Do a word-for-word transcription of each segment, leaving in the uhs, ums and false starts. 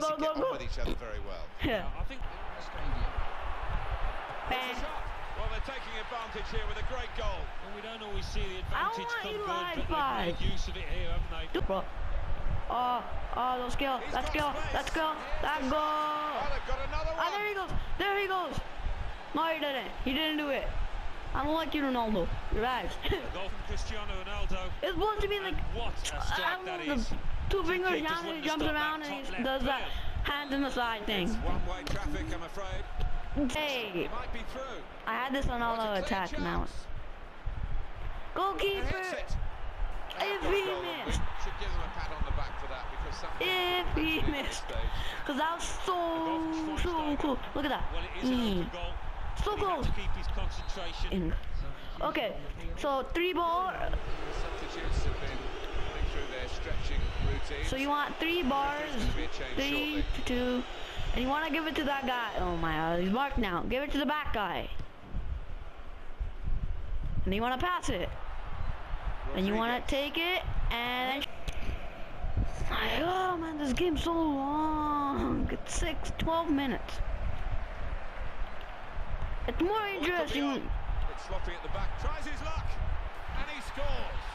go, go, go. with each other very well. Yeah. I think they're in the stadium. Bang. Well, they're taking advantage here with a great goal. Well, we don't always see the I advantage want come you to good, high but five. they've made use of it here, haven't they? Bro. Oh, oh, let's go, He's let's go, got space. let's go, let's go. Oh, they've got another Oh, there one. he goes, there he goes. No, he didn't, he didn't do it. I don't like you, Ronaldo. You're right. A goal from Cristiano Ronaldo. It's supposed to be like, And what a I strike don't that know, is. the two fingers Keepers down and wouldn't he have jumps stopped around that and he top left. does that Brilliant. hands in the side thing. It's one-way traffic, I'm afraid. Hey, He might be through. I had this on all What a our clear attack now. chance. And Goalkeeper, hits it. if Good he goal. missed, We should give him a pat on the back for that because something if he at this missed, stage. because that was so, so cool. Look at that. Well, it is an Mm. open goal. So But he had close. to keep his concentration. In. Okay, so three ball. Substitutes have been going through their stretching routine. So you want three bars, There's gonna be a change three shortly. to two, and you want to give it to that guy. Oh my God, he's marked now. Give it to the back guy, and you want to pass it, and you want to take it, and oh man, this game's so long. It's six, twelve minutes. It's more interesting. It's sloppy at the back. Tries his luck, and he scores.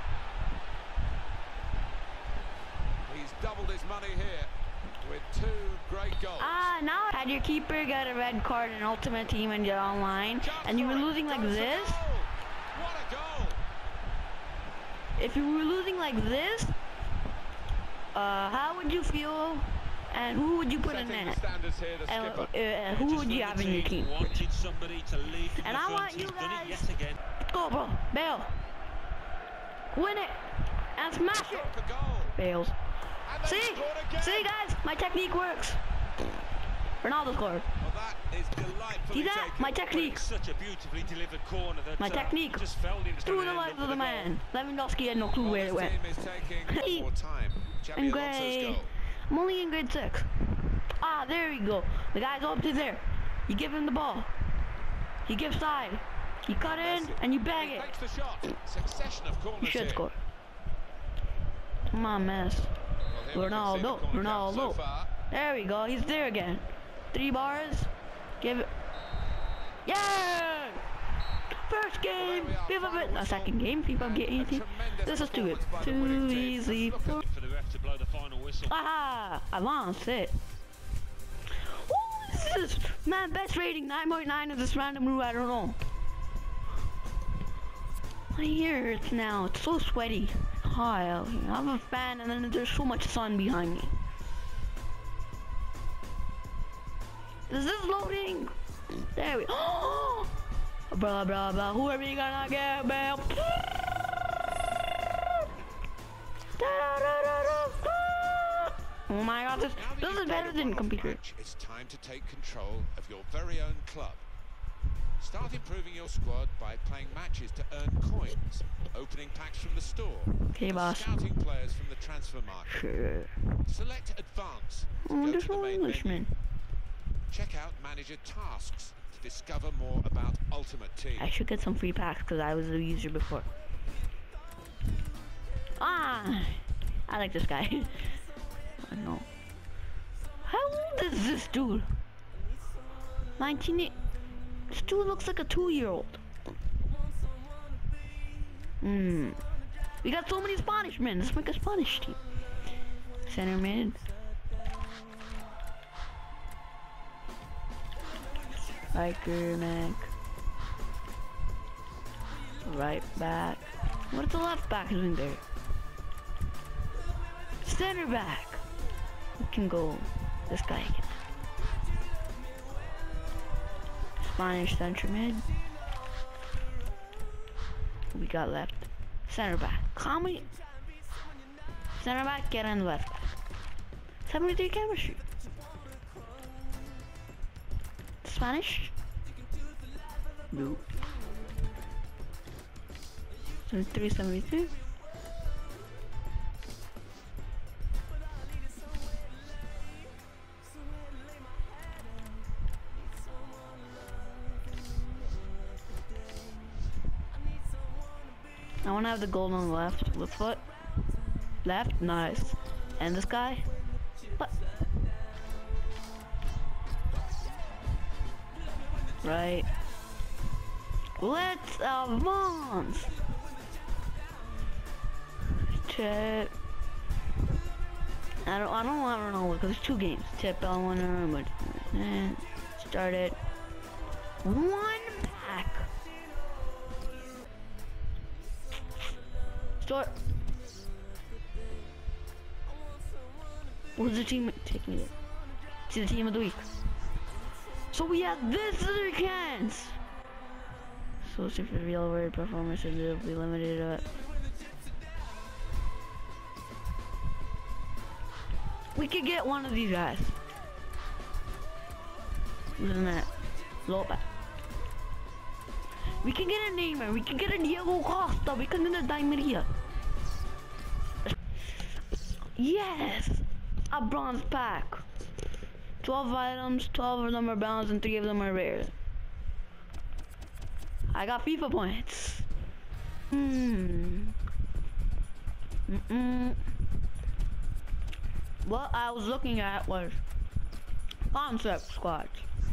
He's doubled his money here with two great goals. Ah, now had your keeper got a red card in Ultimate Team and you're online, Chance and you were for it. losing like Goes for this. goal. What a goal! If you were losing like this, uh, how would you feel? And who would you put in Setting the net? standards here, the And uh, skipper. uh, who would you have in your team? Wanted somebody to lead from And the I front. want you He's done it guys- yet again. Go, bro. Bale. Win it. And smash it. Got the goal. Bales. And they See? scored again. See, guys? My technique works. Ronaldo scored. Well, that is delightfully See that? taken. My technique. It's such a beautifully delivered corner that My uh, technique. just felt it was Through gonna the end legs up of the with a goal. man. Lewandowski had no clue Well, where it this went. team is taking one more time. Xabi In Alonso's grade. goal. I'm only in grade six. Ah, there we go. The guy's up to there. You give him the ball. You give side. You cut in and you bang He it. takes the shot. Succession of corners You should here. score. Come on, Miss. Well, here we can see the Ronaldo. corner count so Ronaldo. far. There we go. He's there again. Three bars. Give it. Yeah! First game. Well, there we are. FIFA bit. A Final second game. FIFA And get a eighteen. tremendous This is too performance by the too winning team. easy. Look at- For the ref to blow the final whistle. Aha! I lost it. Ooh, this is man best rating nine point nine of this random room. I don't know. My ear hurts now. It's so sweaty. Hi, I have a fan, and then there's so much sun behind me. Is this loading? There we go. Blah blah blah. Who are we gonna get, man? Oh my God, this, Now that this you've is better played a than one-off computer. match, it's time to take control of your very own club. Start improving your squad by playing matches to earn coins, opening packs from the store, Okay, and boss. scouting players from the transfer market. Sure. Select Advance to Oh, go there's to the no main Englishman. menu. Check out Manager Tasks to discover more about Ultimate Team. I should get some free packs because I was a user before. Ah, I like this guy. I know. How old is this dude? nineteen. This dude looks like a two-year-old. Hmm. We got so many Spanish men. Let's make a Spanish team. Center mid. Striker, Mac. Right back. What's the left back doing there? Center back. We can go this guy again. Spanish center mid. We got left. Center back. How many? Center back, get on the left back. seventy-three chemistry. Spanish? Nope. seventy-three, seventy-two. I want to have the gold on the left. Left foot. Left. Nice. And this guy. What? Right. Let's advance. Check. I don't. I don't. I don't know because it's two games. Tip. I want to. But eh, start it. One pack. Start. Where's the team? Take me there. See the team of the week. So we have this weekends. So super real word performance and it'll be limited up. We could get one of these guys. Who's in that? Lopez. We can get a Neymar. We can get a Diego Costa. We can get a Di Maria. Yes! A bronze pack. twelve items, twelve of them are balanced and three of them are rare. I got FIFA points. Hmm. Mm-mm. What I was looking at was concept squads.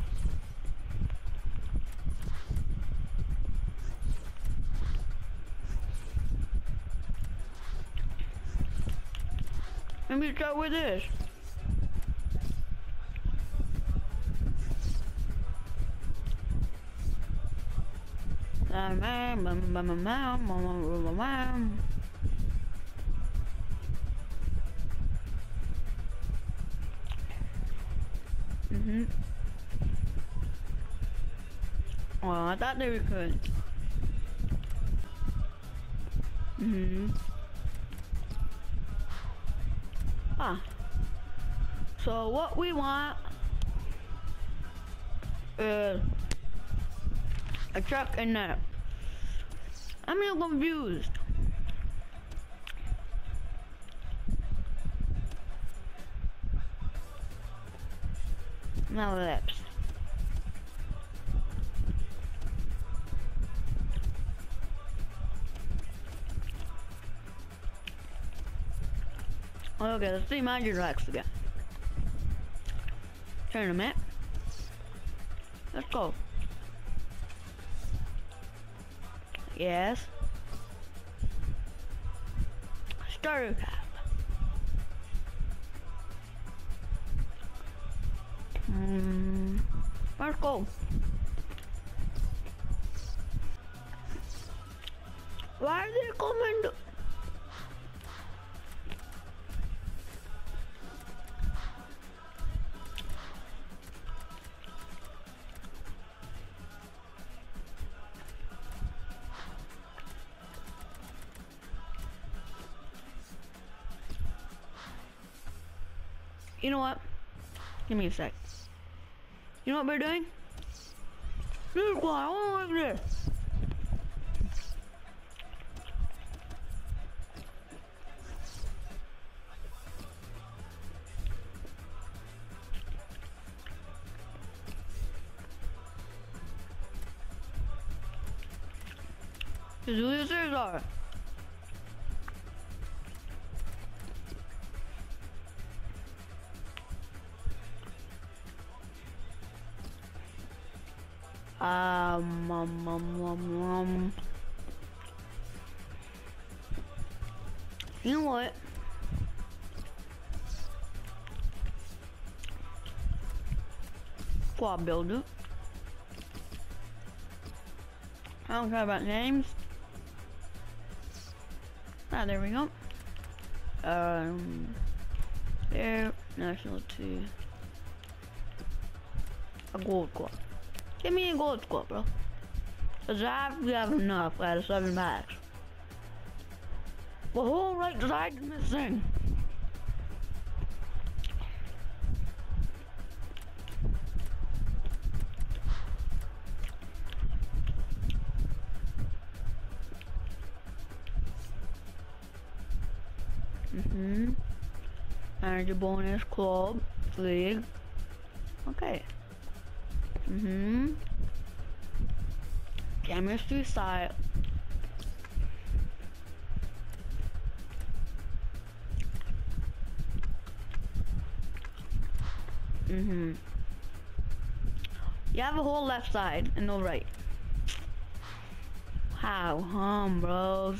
Let me start with this. Mm-hmm. Well, I thought they were good. Mm-hmm. Ah. So what we want is a truck and that. I'm a little confused. Now lips. Okay, let's see Magic Racks again. Tournament. Let's go. Yes. Starter pack. Hmm. Let's go. Why are they coming? To You know what? Give me a sec. You know what we're doing? This guy, I don't like this. This is Julio Cesar. Um, um, um, um, um. You know what? Squad builder. I don't care about names. Ah, there we go. Um, there, national two. A gold squad. Give me a gold squad, bro. Cause I we have enough out of seven packs. The whole right side is missing. Mm-hmm. Energy bonus, club, league. Okay. Mm-hmm. Chemistry style. Mm-hmm. You have a whole left side and no right. How hum, bros?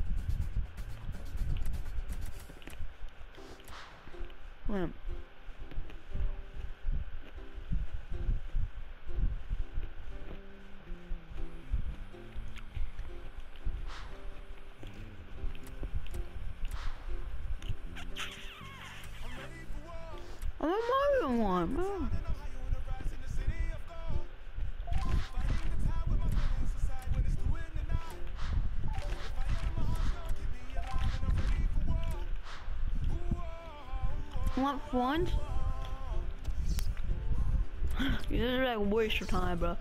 Win. I'm a Mario one, man. Want fun? This is like a waste of time, bro.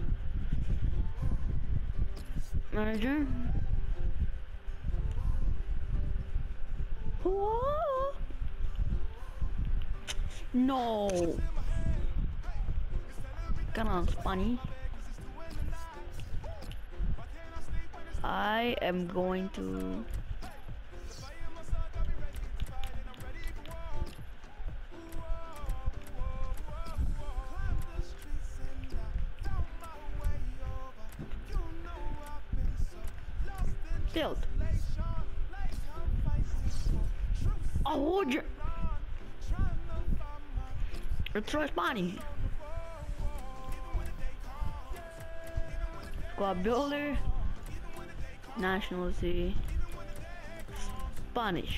Manager? Whoa. No. Come on, funny. I am going to. Build. Oh, you. It's responding. Squad builder. Nationality. Spanish.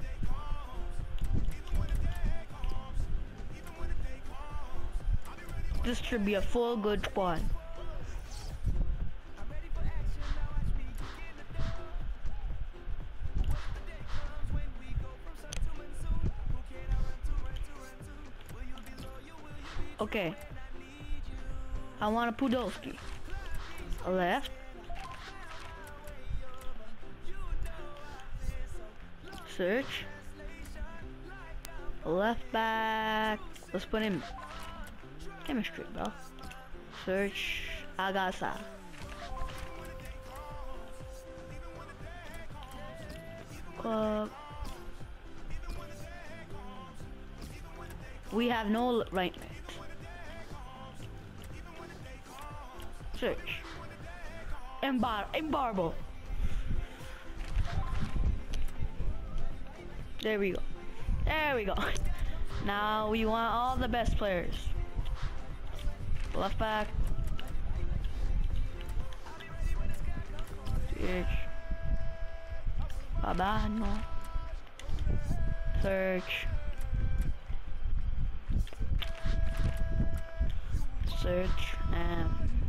This should be a full good squad. Okay. I want a Podolski. A left. Search. A left back. Let's put him. Chemistry, bro. Search. Agasa. Club. We have no right mid. Search. Embar Embarbo. There we go. There we go. Now we want all the best players. Left back. Search. Babano. Search. Search and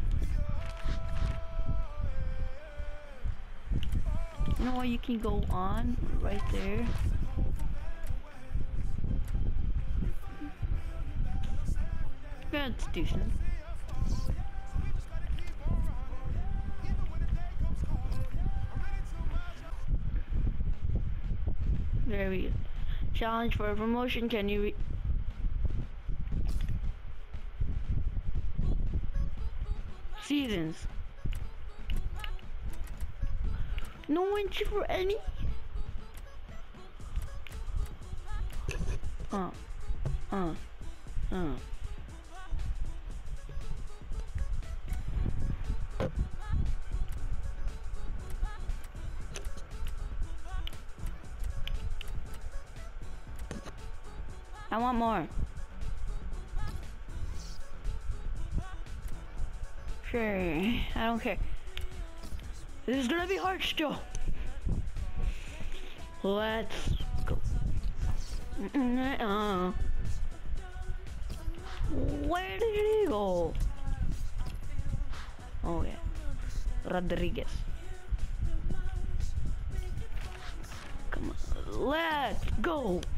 you know what, you can go on right there. Yeah, it's decent. There we go. Challenge for a promotion. Can you re seasons? No entry for any. Uh, uh, uh. I want more. Sure, I don't care. This is gonna be hard still. Let's go. Uh, where did he go? Oh yeah, Rodriguez. Come on, let's go.